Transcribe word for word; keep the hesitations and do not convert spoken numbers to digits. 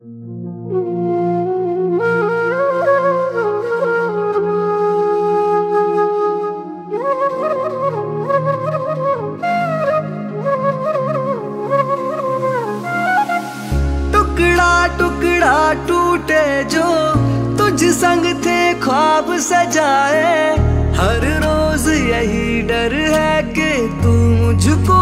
टुकड़ा टुकड़ा टूटे जो तुझ संग थे ख्वाब सजाए, हर रोज यही डर है कि तू मुझको